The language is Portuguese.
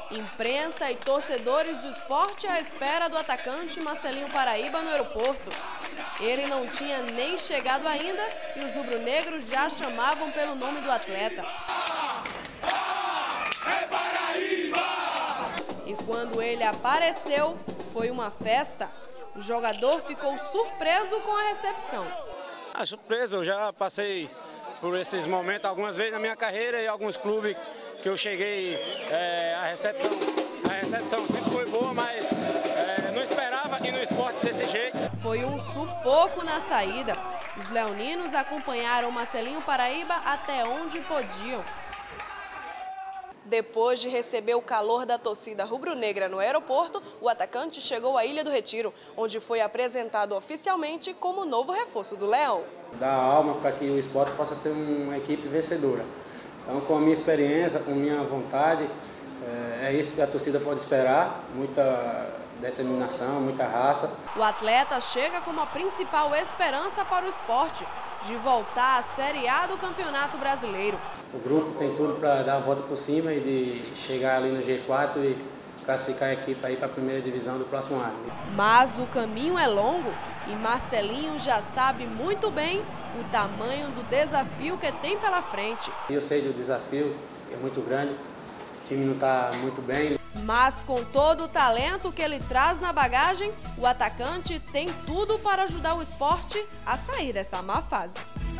Imprensa e torcedores do Sport à espera do atacante Marcelinho Paraíba no aeroporto. Ele não tinha nem chegado ainda e os rubro-negros já chamavam pelo nome do atleta. E quando ele apareceu, foi uma festa. O jogador ficou surpreso com a recepção. Surpresa, eu já passei por esses momentos algumas vezes na minha carreira e alguns clubes que eu cheguei, a recepção sempre foi boa, mas não esperava ir no Sport desse jeito. Foi um sufoco na saída. Os leoninos acompanharam Marcelinho Paraíba até onde podiam. Depois de receber o calor da torcida rubro-negra no aeroporto, o atacante chegou à Ilha do Retiro, onde foi apresentado oficialmente como novo reforço do Leão. Dar alma para que o Sport possa ser uma equipe vencedora. Então, com a minha experiência, com a minha vontade, é isso que a torcida pode esperar, muita determinação, muita raça. O atleta chega como a principal esperança para o Sport, de voltar à Série A do Campeonato Brasileiro. O grupo tem tudo para dar a volta por cima e de chegar ali no G4 e classificar a equipe aí para a primeira divisão do próximo ano. Mas o caminho é longo e Marcelinho já sabe muito bem o tamanho do desafio que tem pela frente. Eu sei do desafio, é muito grande, o time não está muito bem. Mas com todo o talento que ele traz na bagagem, o atacante tem tudo para ajudar o Sport a sair dessa má fase.